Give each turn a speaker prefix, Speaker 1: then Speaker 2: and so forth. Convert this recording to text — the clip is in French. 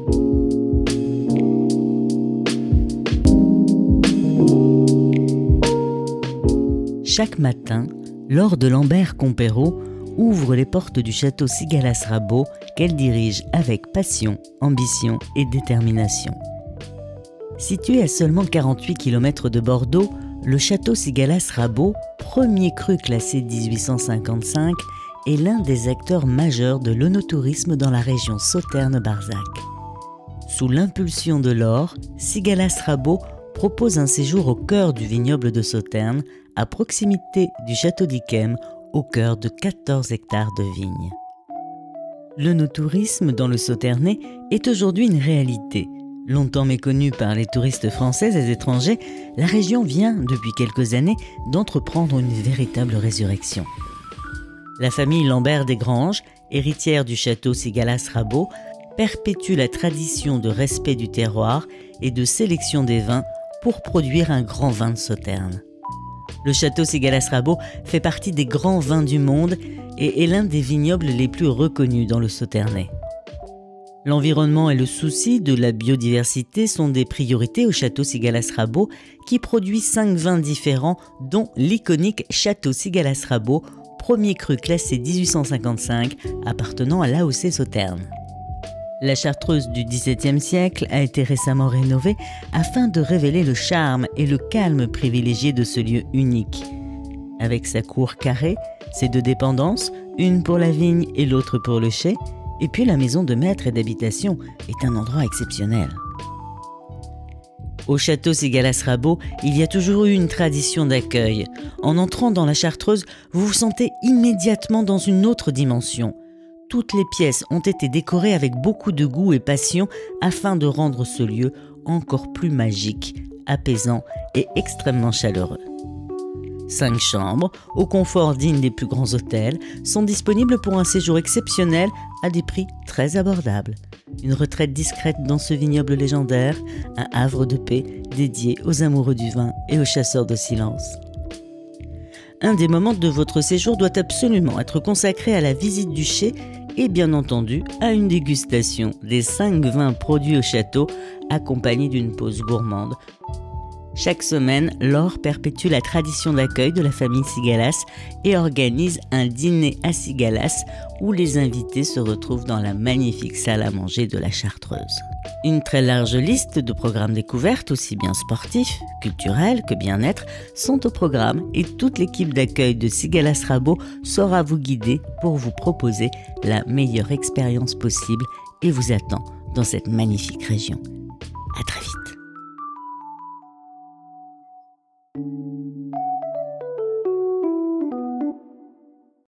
Speaker 1: Chaque matin, Laure de Lambert-Compérot ouvre les portes du château Cigalas-Rabault qu'elle dirige avec passion, ambition et détermination. Situé à seulement 48 km de Bordeaux, le château Cigalas-Rabault, premier cru classé 1855, est l'un des acteurs majeurs de l'œnotourisme dans la région Sauternes-Barzac. Sous l'impulsion de Laure, Cigalas-Rabault propose un séjour au cœur du vignoble de Sauternes, à proximité du château d'Yquem, au cœur de 14 hectares de vignes. L'œnotourisme dans le Sauternais est aujourd'hui une réalité. Longtemps méconnue par les touristes français et étrangers, la région vient, depuis quelques années, d'entreprendre une véritable résurrection. La famille Lambert des Granges, héritière du château Cigalas-Rabault, perpétue la tradition de respect du terroir et de sélection des vins pour produire un grand vin de Sauternes. Le château Cigalas-Rabault fait partie des grands vins du monde et est l'un des vignobles les plus reconnus dans le Sauternais. L'environnement et le souci de la biodiversité sont des priorités au château Cigalas-Rabault qui produit 5 vins différents dont l'iconique château Cigalas-Rabault, premier cru classé 1855 appartenant à l'AOC Sauternes. La chartreuse du XVIIe siècle a été récemment rénovée afin de révéler le charme et le calme privilégié de ce lieu unique. Avec sa cour carrée, ses 2 dépendances, une pour la vigne et l'autre pour le chai, et puis la maison de maître et d'habitation est un endroit exceptionnel. Au château Cigalas-Rabault, il y a toujours eu une tradition d'accueil. En entrant dans la chartreuse, vous vous sentez immédiatement dans une autre dimension. Toutes les pièces ont été décorées avec beaucoup de goût et passion afin de rendre ce lieu encore plus magique, apaisant et extrêmement chaleureux. 5 chambres, au confort digne des plus grands hôtels, sont disponibles pour un séjour exceptionnel à des prix très abordables. Une retraite discrète dans ce vignoble légendaire, un havre de paix dédié aux amoureux du vin et aux chasseurs de silence. Un des moments de votre séjour doit absolument être consacré à la visite du chai et bien entendu à une dégustation des 5 vins produits au château accompagnés d'une pause gourmande. Chaque semaine, Laure perpétue la tradition d'accueil de la famille Cigalas et organise un dîner à Cigalas où les invités se retrouvent dans la magnifique salle à manger de la Chartreuse. Une très large liste de programmes découvertes, aussi bien sportifs, culturels que bien-être, sont au programme et toute l'équipe d'accueil de Cigalas-Rabault saura vous guider pour vous proposer la meilleure expérience possible et vous attend dans cette magnifique région. À très vite.